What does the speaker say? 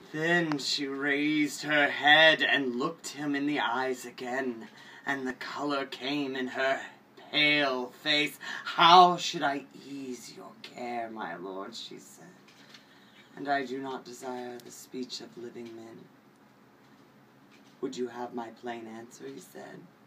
Then she raised her head and looked him in the eyes again, and the color came in her pale face. "How should I ease your care, my lord?" she said. "And I do not desire the speech of living men." "Would you have my plain answer?" he said.